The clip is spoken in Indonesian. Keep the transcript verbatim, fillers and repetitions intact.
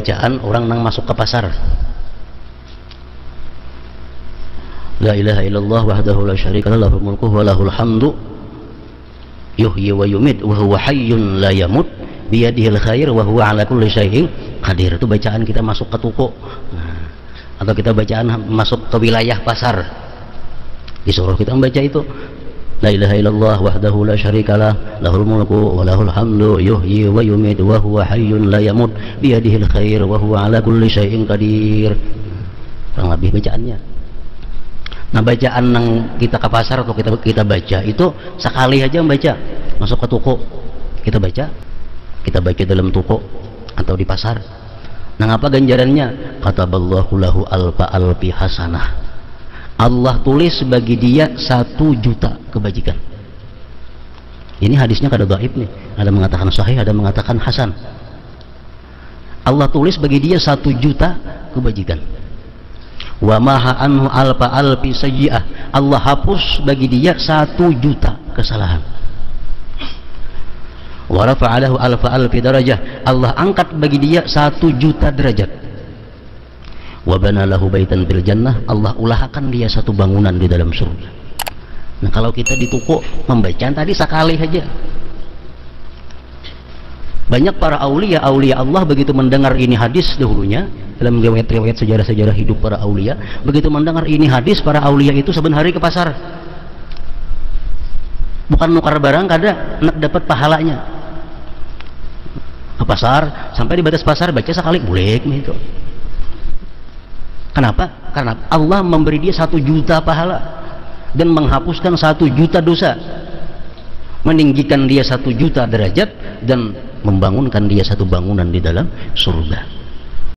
bacaan orang nang masuk ke pasar. La ilaha illallah wahdahu la syarika lah, lahul mulku wa lahul hamdu yuhyi wa yumit wa huwa hayyun la yamut biyadihil khair wa huwa ala kulli syai'in qadir. Itu bacaan kita masuk ke toko. Nah, atau kita bacaan masuk ke wilayah pasar, disuruh kita membaca itu. La ilaha illallah wahdahu la syarikalah lahul mulku wa lahul hamdu yuhyi wa yumit wa huwa hayyun la yamut biyadihil khair wa huwa ala kulli syai'in qadir. Kurang lebih bacaannya. Nah, bacaan yang kita ke pasar atau kita kita baca itu sekali aja membaca, masuk ke toko kita baca, kita baca dalam toko atau di pasar. Nah, apa ganjarannya? Kataballahu lahu alfa alfi hasanah. Allah tulis bagi dia satu juta kebajikan. Ini hadisnya kada dhaif nih, ada mengatakan sahih, ada mengatakan hasan. Allah tulis bagi dia satu juta kebajikan. Wa maha anhu alfa alfi sayyi'ah. Allah hapus bagi dia satu juta kesalahan. Wa rafa'alahu alfa alfi darajah. Allah angkat bagi dia satu juta derajat. Wa bana lahu baitan fil jannah. Allah ulahkan dia satu bangunan di dalam surga. Nah, kalau kita di toko membaca tadi sekali saja. Banyak para aulia aulia Allah begitu mendengar ini hadis dahulunya dalam riwayat-riwayat sejarah-sejarah hidup para aulia, begitu mendengar ini hadis, para aulia itu saben hari ke pasar, bukan nukar barang, kada nak dapat pahalanya. Ke pasar sampai di batas pasar baca sekali boleh gitu. Kenapa? Karena Allah memberi dia satu juta pahala dan menghapuskan satu juta dosa, meninggikan dia satu juta derajat dan membangunkan dia satu bangunan di dalam surga.